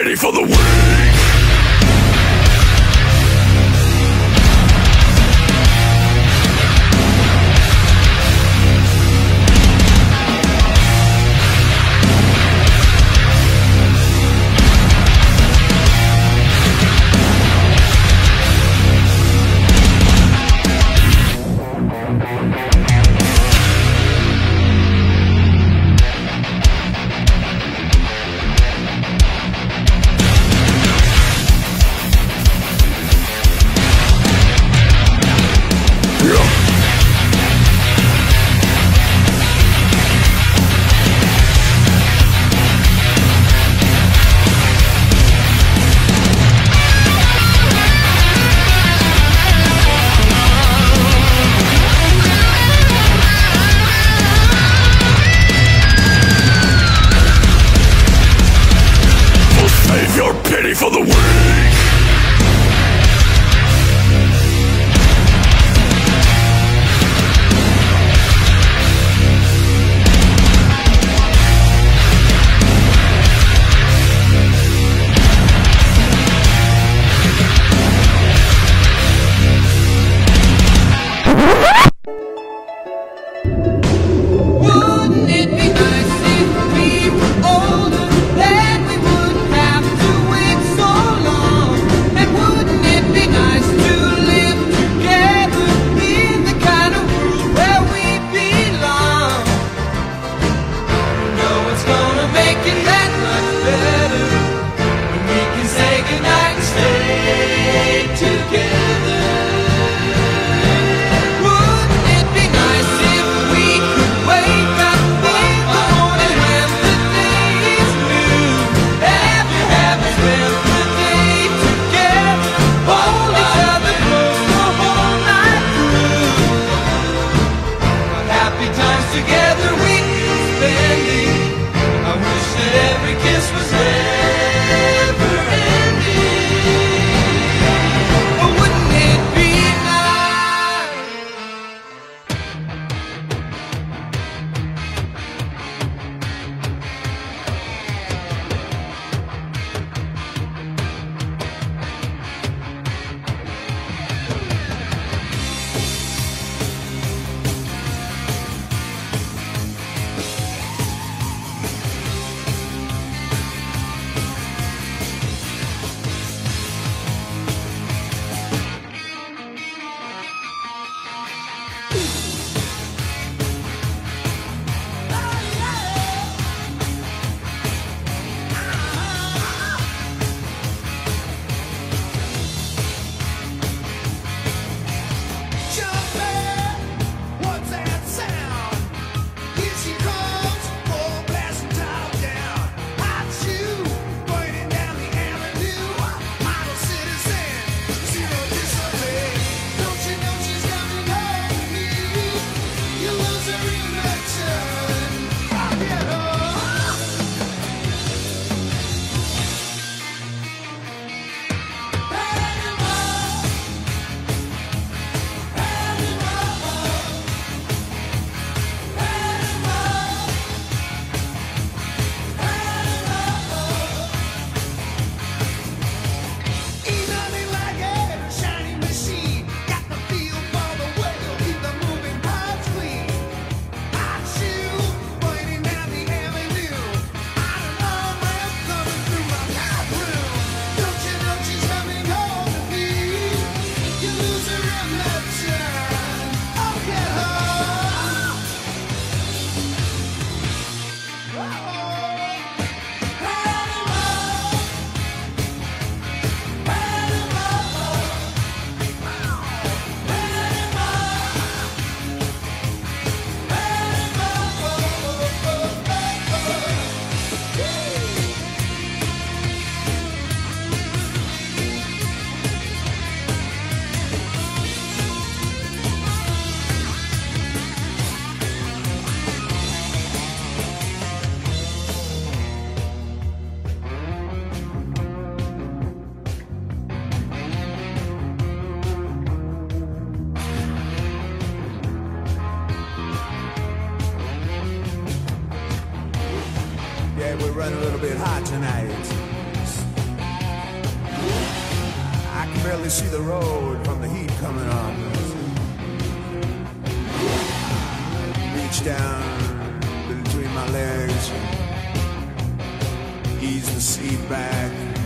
pity for the weak. Save your pity for the weak. Wouldn't it be nice if we were older, then we wouldn't have to wait so long? And wouldn't it be nice to live together in the kind of world where we belong? You know it's gonna make it that much better when we can say goodnight and stay together. Wouldn't it be nice if we could wake up in the morning when the day is new? Have spent the day together, hold each other close the whole night through. What happy times together we'd be spending. I wish that every kiss was never ending. Oh, wouldn't it be nice? What's that sound? Here she comes, full blasting top down. Hot shoe, burning down the avenue. Model citizen, zero discipline. Don't you know she's coming home to me? You lose her in return. I'll get her. Ain't nothing like a shiny machine. Got the feel for the wheel, keep the moving parts clean. Hot shoe, burning down the avenue. I don't know where coming through my bathroom. Don't you know she's coming home to me? You lose her in that turn. I'll get her. Yeah, we're running a little bit hot tonight. can barely see the road from the heat coming up. Reach down between my legs, ease the seat back.